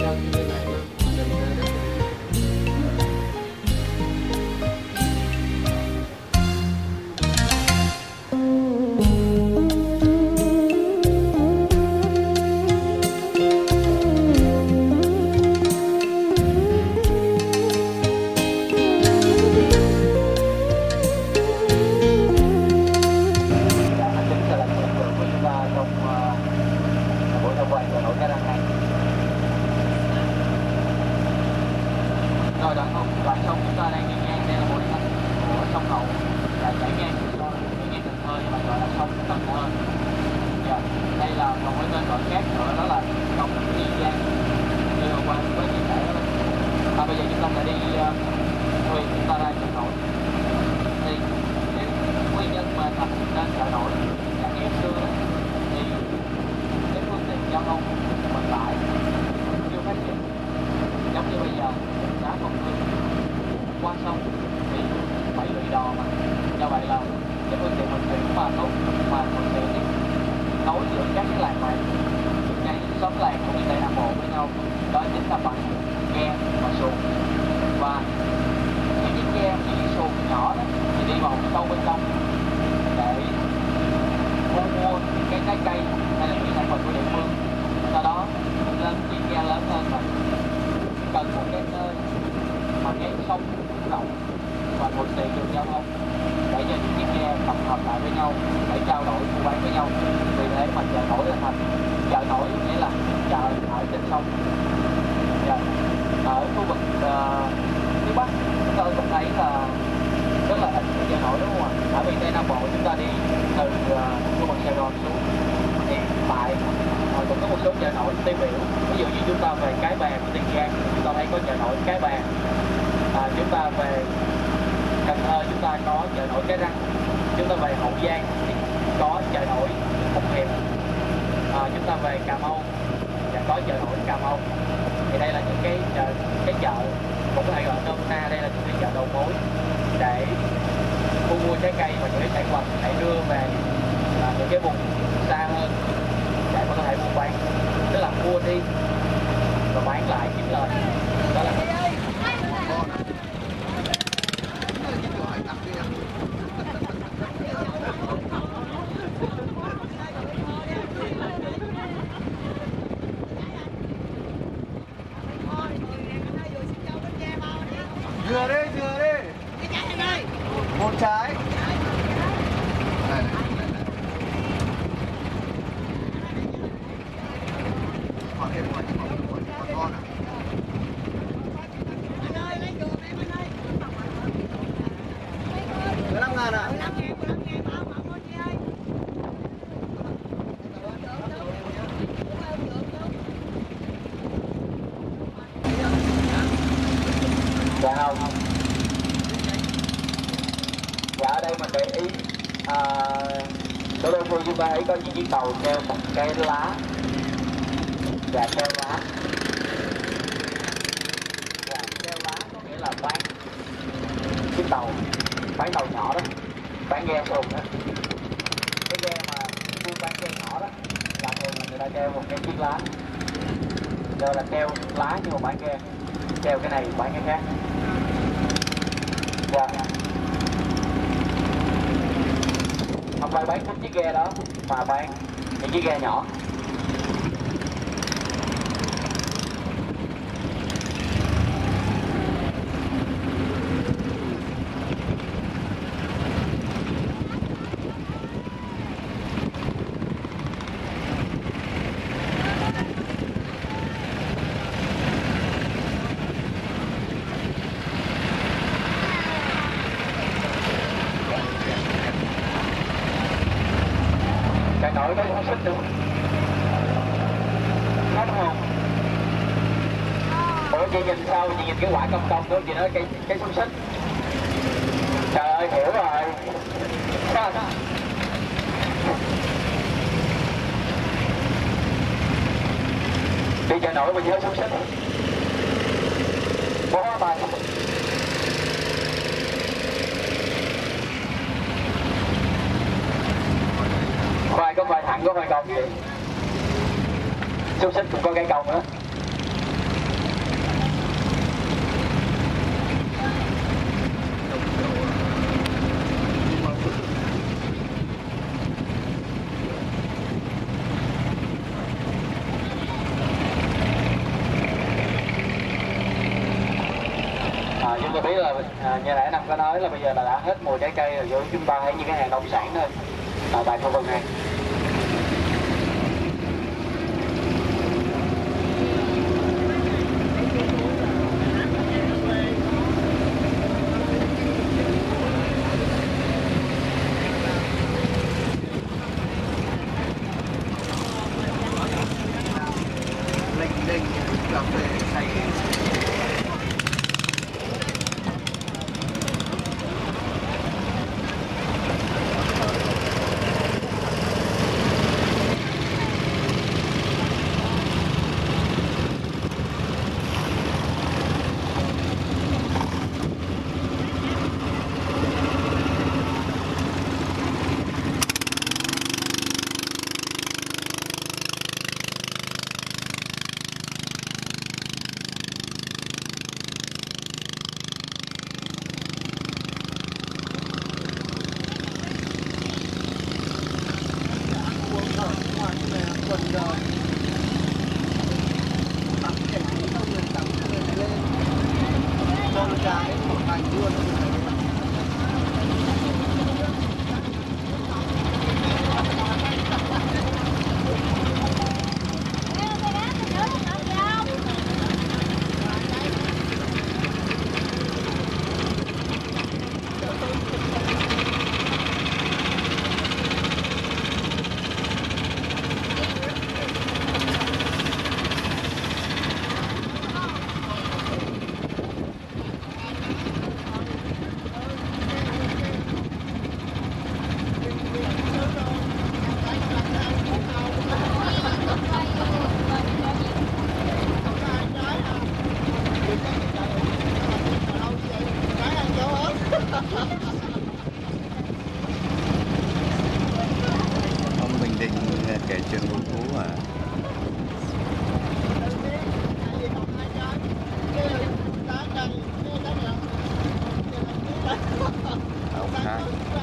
Có những chiếc tàu treo một cái lá và treo lá có nghĩa là bán chiếc tàu, bán tàu nhỏ đó, bán ghe xuồng đó. Cái ghe mà buôn bán ghe nhỏ đó là thường là người ta treo một cái chiếc lá, rồi là treo lá nhưng mà bán ghe, treo cái này bán cái khác. Không phải bán chiếc ghe đó mà bán những chiếc ghe nhỏ. Nổi cái không xích luôn. Có đúng không? Ủa chị nhìn sao? Chị nhìn cái quả cong cong đó, chị nói cái xúc xích. Trời ơi, hiểu rồi. Sao? Đi chợ nổi mà nhớ xúc xích. Bó tay. Khoai có khoai thẳng, có khoai cong vậy. Xúc xích cũng có cái cong nữa. chúng tôi biết là như nãy Nam có nói là bây giờ là đã hết mùa trái cây rồi, vô chúng ta thấy những cái hàng nông sản thôi tại khu vực này. kể chuyện Vũ Phú à? Ông khác.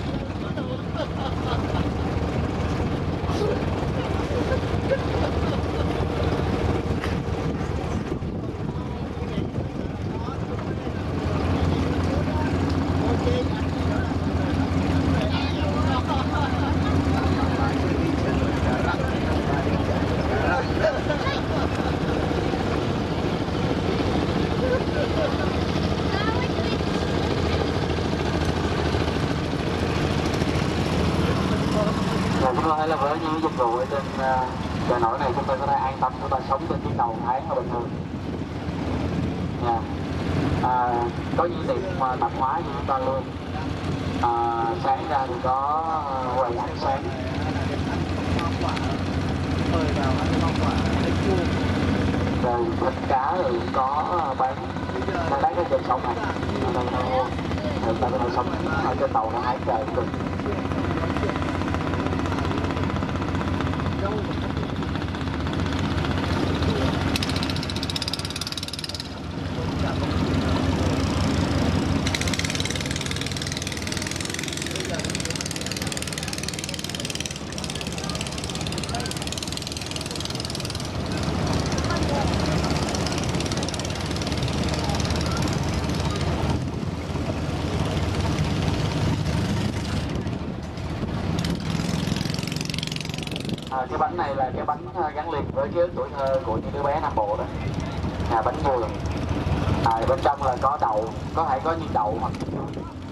Chúng tôi thấy là với những dịch vụ ở trên chợ nổi này, chúng tôi có thể an tâm chúng ta sống trên chiếc tàu tháng ở bình thường. Có những tiệm tạp hóa như chúng ta luôn. Sáng ra thì có quầy ăn sáng. Rồi thịt cá thì có bán ở trên sông này. Người ta có thể sống ở trên tàu nó hái trời được. Cái bánh này là cái bánh gắn liền với ký ức tuổi thơ của những đứa bé Nam Bộ đó. Bánh dừa. Bên trong là có đậu, có thể có như đậu hoặc